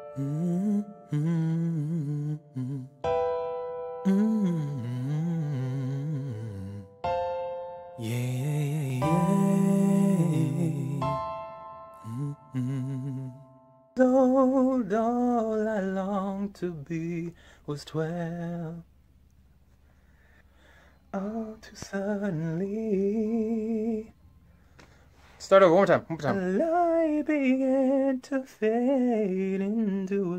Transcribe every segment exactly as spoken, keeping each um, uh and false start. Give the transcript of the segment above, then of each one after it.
Mm-hmm. Mm-hmm. Yeah, yeah, yeah. Mm-hmm. Told all I longed to be was twelve. All too suddenly. Start over one more time. One more time. The light began to fade into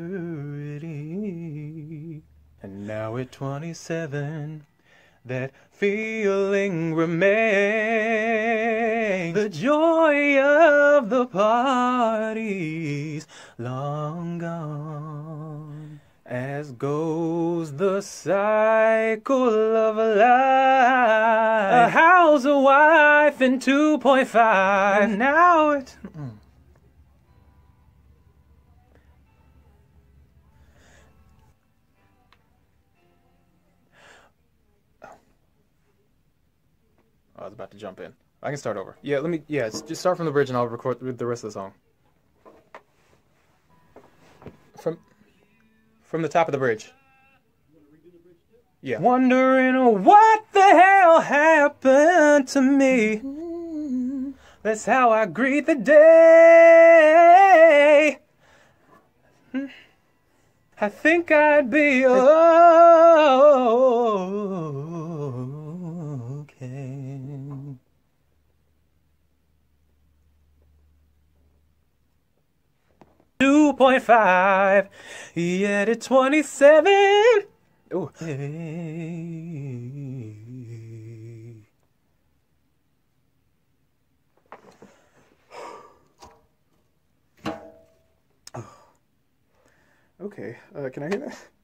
obscurity. And now at twenty-seven, that feeling remains. The joy of the party's long gone, as goes the cycle of life. A house, a wife, and two point five. And now it... Mm. I was about to jump in. I can start over. Yeah, let me... Yeah, just start from the bridge and I'll record the rest of the song. From... From the top of the bridge. Yeah. Wondering what the hell happened to me. That's how I greet the day. I think I'd be okay. two point five, yet at twenty-seven. Oh. Hey. Okay, uh, can I hear that?